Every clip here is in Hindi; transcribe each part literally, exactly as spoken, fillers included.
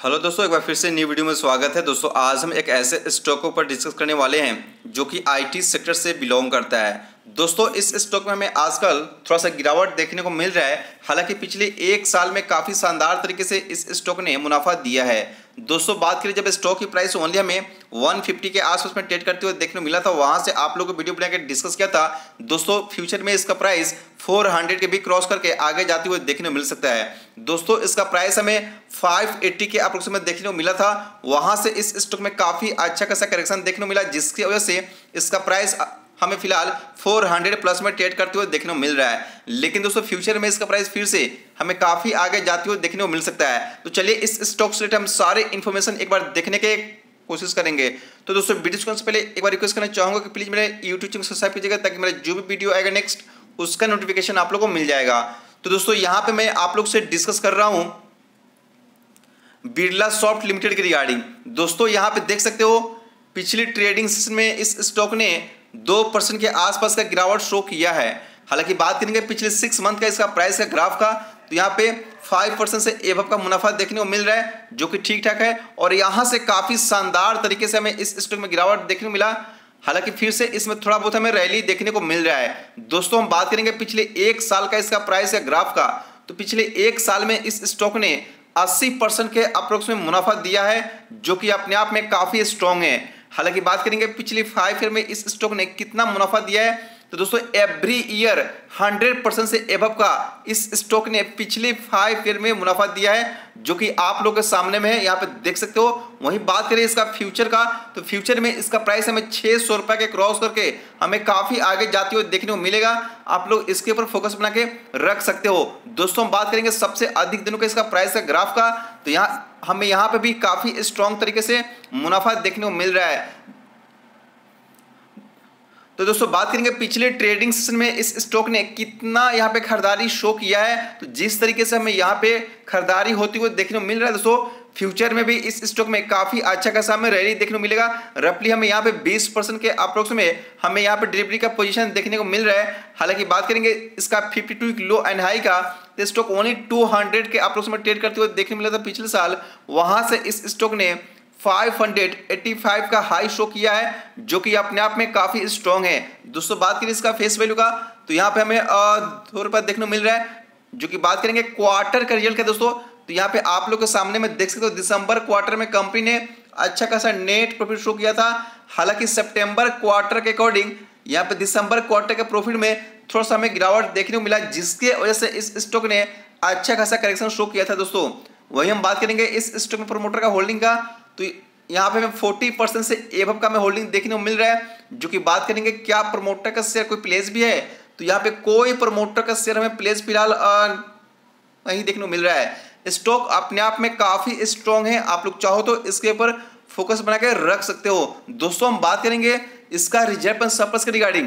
हेलो दोस्तों, एक बार फिर से न्यू वीडियो में स्वागत है। दोस्तों आज हम एक ऐसे स्टॉक पर डिस्कस करने वाले हैं जो कि आईटी सेक्टर से बिलोंग करता है। दोस्तों इस स्टॉक में हमें आजकल थोड़ा सा गिरावट देखने को मिल रहा है। हालांकि पिछले एक साल में काफ़ी शानदार तरीके से इस स्टॉक ने मुनाफा दिया है। दोस्तों बात करें जब स्टॉक की प्राइस ओनली हमें एक सौ पचास के आसपास में ट्रेड करते हुए देखने को मिला था, वहां से आप लोगों को वीडियो बना के डिस्कस किया था। दोस्तों फ्यूचर में इसका प्राइस चार सौ के भी क्रॉस करके आगे जाते हुए देखने को मिल सकता है। दोस्तों इसका प्राइस हमें पाँच सौ अस्सी के अप्रोक्सीमेट देखने को मिला था, वहां से इस स्टॉक में काफी अच्छा खासा करेक्शन देखने को मिला, जिसकी वजह से इसका प्राइस हमें फिलहाल चार सौ प्लस में ट्रेड करते हुए देखने को मिल रहा है। लेकिन दोस्तों फ्यूचर में इसका प्राइस फिर से हमें काफी आगे जाते हुए देखने को मिल सकता है। तो चलिए इस स्टॉक से रिलेटेड हम सारे इन्फॉर्मेशन एक बार देखने के कोशिश करेंगे। तो दोस्तों वीडियो से पहले एक बार रिक्वेस्ट करना चाहूंगा कि प्लीज मेरे यूट्यूब चैनल सब्सक्राइब कीजिएगा, ताकि मेरा जो भी वीडियो आएगा नेक्स्ट उसका नोटिफिकेशन आप लोगों को मिल जाएगा। तो दोस्तों यहाँ पे मैं आप लोग से डिस्कस कर रहा हूं बिरला सॉफ्ट लिमिटेड की रिगार्डिंग। दोस्तों यहाँ पे देख सकते हो पिछली ट्रेडिंग सेशन में इस स्टॉक ने दो परसेंट के आसपास का गिरावट शो किया है। हालांकि बात करेंगे पिछले सिक्स मंथ का इसका प्राइस का ग्राफ का, तो यहाँ पे फाइव परसेंट से एबव का मुनाफा देखने को मिल रहा है, जो कि ठीक ठाक है। और यहाँ से काफी शानदार तरीके से हमें इस स्टॉक में गिरावट देखने को मिला। हालांकि फिर से इसमें थोड़ा बहुत हमें रैली देखने को मिल रहा है। दोस्तों हम बात करेंगे पिछले एक साल का इसका प्राइस या ग्राफ का, तो पिछले एक साल में इस स्टॉक ने अस्सी परसेंट के अप्रोक्स में मुनाफा दिया है, जो कि अपने आप में काफी स्ट्रॉन्ग है। हालांकि बात करेंगे पिछले फाइव ईयर में इस स्टॉक ने कितना मुनाफा दिया है, तो दोस्तों एवरी ईयर हंड्रेड परसेंट से एबव का इस स्टॉक ने पिछले फाइव ईयर में मुनाफा दिया है, जो कि आप लोगों के सामने में है, यहाँ पे देख सकते हो। वहीं बात करें इसका फ्यूचर का, तो फ्यूचर में इसका प्राइस हमें छह सौ रुपए के क्रॉस करके हमें काफी आगे जाते हुए देखने को मिलेगा। आप लोग इसके ऊपर फोकस बना के रख सकते हो। दोस्तों हम बात करेंगे सबसे अधिक दिनों का इसका प्राइस का ग्राफ का, तो यहाँ हमें यहाँ पे भी काफी स्ट्रॉन्ग तरीके से मुनाफा देखने को मिल रहा है। तो दोस्तों बात करेंगे पिछले ट्रेडिंग सेशन में इस स्टॉक ने कितना यहाँ पे खरीदारी शो किया है, तो जिस तरीके से हमें यहाँ पे खरीदारी होती हुई देखने को मिल रहा है दोस्तों, फ्यूचर में भी इस स्टॉक में काफी अच्छा खासा हमें रैली देखने को मिलेगा। रफली हमें यहाँ पे बीस परसेंट के अप्रोक्स में हमें यहाँ पे डिलीवरी का पोजीशन देखने को मिल रहा है। हालांकि बात करेंगे इसका बावन वीक लो एंड हाई का, तो स्टॉक ओनली दो सौ के अप्रोक्स में ट्रेड करते हुए देखने को मिला था पिछले साल, वहां से इस स्टॉक ने पाँच सौ पचासी का हाई शो किया है, जो कि अपने आप में काफी स्ट्रॉन्ग है। दोस्तों बात करें इसका फेस वैल्यू का, तो यहाँ पे हमें दो रुपए देखने को मिल रहा है, जो कि बात करेंगे क्वार्टर का रिजल्ट का दोस्तों, तो यहाँ पे आप लोग के सामने में देख सकते हो दिसंबर क्वार्टर में कंपनी ने अच्छा खासा नेट प्रॉफिट शो किया था। हालांकि सितंबर क्वार्टर के अकॉर्डिंग यहाँ पे दिसंबर क्वार्टर के प्रॉफिट में थोड़ा सा हमें गिरावट देखने को मिला, जिसके वजह से इस स्टॉक ने अच्छा खासा करेक्शन शो किया था। दोस्तों वही हम बात करेंगे इस स्टॉक में प्रमोटर का होल्डिंग का, तो यहाँ पे हमें चालीस परसेंट से एबव का हमें होल्डिंग देखने को मिल रहा है, जो कि बात करेंगे क्या प्रमोटर का शेयर कोई प्लेस भी है, तो यहाँ पे कोई प्रमोटर का शेयर हमें प्लेस फिलहाल नहीं देखने को मिल रहा है। स्टॉक अपने आप में काफी स्ट्रॉन्ग है, आप लोग चाहो तो इसके ऊपर फोकस बना के रख सकते हो। दोस्तों हम बात करेंगे इसका रिजर्व एंड सरप्लस के रिगार्डिंग,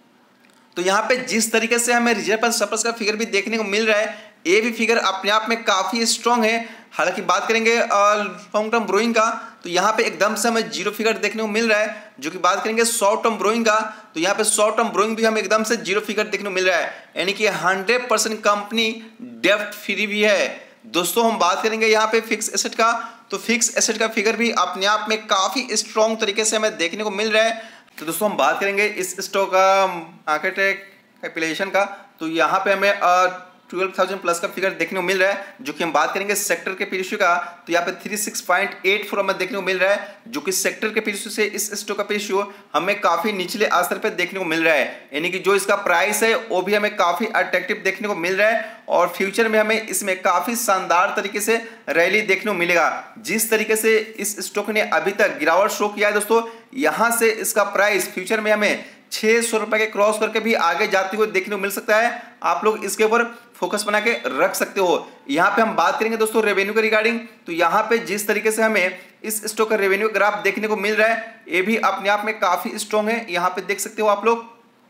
तो यहाँ पे जिस तरीके से हमें रिजर्व एंड सरप्लस का फिगर भी देखने को मिल रहा है, ये भी फिगर अपने आप में काफी स्ट्रॉन्ग है। हालांकि बात करेंगे लॉन्ग टर्म ब्रोइंग का, तो यहाँ पे एकदम से हमें जीरो फिगर देखने को मिल रहा है, जो कि बात करेंगे शॉर्ट टर्म ब्रोइंग का, तो यहाँ पे शॉर्ट टर्म ब्रोइंग भी हमें एकदम से जीरो फिगर देखने को मिल रहा है, यानी कि हंड्रेड परसेंट कंपनी डेब्ट फ्री भी है। दोस्तों हम बात करेंगे यहाँ पे फिक्स एसेट का, तो फिक्स एसेट का फिगर भी अपने आप में काफी स्ट्रॉन्ग तरीके से हमें देखने को मिल रहा है। तो दोस्तों हम बात करेंगे इस स्टॉक का मार्केट कैपिटलाइजेशन का, तो यहाँ पे हमें ट्वेल्व थाउजेंड प्लस का फिगर देखने को मिल रहा है, जो कि हम बात करेंगे सेक्टर के पी रेशियो का, तो यहाँ पे thirty six point eight four हमें देखने को मिल रहा है, जो कि सेक्टर के पी रेशियो से इस स्टॉक का पी रेशियो हमें काफी निचले स्तर पे देखने को मिल रहा है, यानी कि जो इसका प्राइस है वो भी हमें काफी अट्रैक्टिव देखने को मिल रहा है। और फ्यूचर में हमें इसमें काफी शानदार तरीके से रैली देखने को मिलेगा। जिस तरीके से इस स्टॉक ने अभी तक गिरावट शो किया है दोस्तों, यहाँ से इसका प्राइस फ्यूचर में हमें छह सौ रुपए के क्रॉस करके भी आगे जाते हुए देखने को मिल सकता है। आप लोग इसके ऊपर फोकस बना के रख सकते हो। यहाँ पे हम बात करेंगे दोस्तों रेवेन्यू के रिगार्डिंग, तो यहाँ पे जिस तरीके से हमें इस स्टॉक का रेवेन्यू ग्राफ देखने को मिल रहा है, ये भी अपने आप में काफी स्ट्रॉन्ग है। यहाँ पे देख सकते हो आप लोग,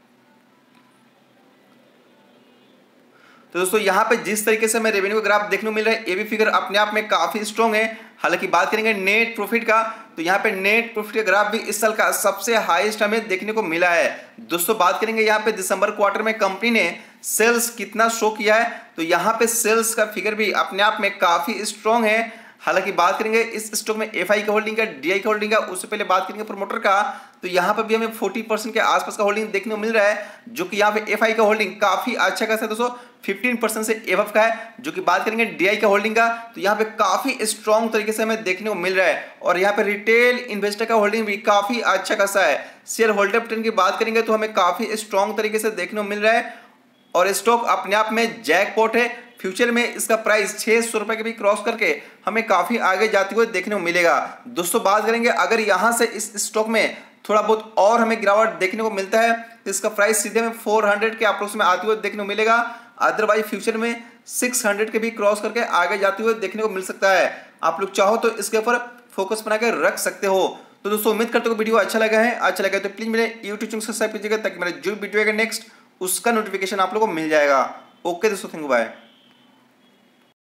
तो दोस्तों यहाँ पे जिस तरीके से हमें रेवेन्यू का ग्राफ देखने को मिल रहा है, ये भी फिगर अपने आप में काफी स्ट्रॉन्ग है। हालांकि बात करेंगे नेट प्रॉफिट का, तो यहाँ पे नेट प्रॉफिट का ग्राफ भी इस साल का सबसे हाईएस्ट हमें देखने को मिला है। दोस्तों बात करेंगे यहाँ पे दिसंबर क्वार्टर में कंपनी ने सेल्स कितना शो किया है, तो यहाँ पे सेल्स का फिगर भी अपने आप में काफी स्ट्रॉन्ग है। हालांकि बात करेंगे इस स्टॉक में एफ आई का होल्डिंग का, डी आई का होल्डिंग का, उससे पहले बात करेंगे प्रमोटर का, तो यहाँ पर भी हमें चालीस परसेंट के आसपास का होल्डिंग देखने को मिल रहा है, जो कि यहाँ पे एफ आई का होल्डिंग काफी अच्छा खासा है दोस्तों, पंद्रह परसेंट से एबव का है। जो कि बात करेंगे डी आई का होल्डिंग का, तो यहाँ पे काफी स्ट्रॉन्ग तरीके से हमें देखने को मिल रहा है, और यहाँ पे रिटेल इन्वेस्टर का होल्डिंग भी काफी अच्छा खासा है। शेयर होल्डर पैटर्न की बात करेंगे तो हमें काफी स्ट्रॉन्ग तरीके से देखने को मिल रहा है, और स्टॉक अपने आप में जैकपॉट है। फ्यूचर में इसका प्राइस छह सौ रुपए के भी क्रॉस करके हमें काफी आगे जाते हुए देखने को मिलेगा। दोस्तों बात करेंगे अगर यहां से इस स्टॉक में थोड़ा बहुत और हमें गिरावट देखने को मिलता है तो इसका प्राइस सीधे में चार सौ के अप्रोक्स में आते हुए देखने को मिलेगा। अदरवाइज फ्यूचर में छह सौ के भी क्रॉस करके आगे जाते हुए देखने को मिल सकता है। आप लोग चाहो तो इसके ऊपर फोकस बनाकर रख सकते हो। तो दोस्तों उम्मीद करते हो वीडियो अच्छा लगा है। अच्छा लगा तो प्लीज मेरे यूट्यूब चैनल सब्सक्राइब कीजिएगा, ताकि मेरा जो वीडियो आएगा नेक्स्ट उसका नोटिफिकेशन आप लोगों को मिल जाएगा। ओके दोस्तों, थैंक यू, बाय।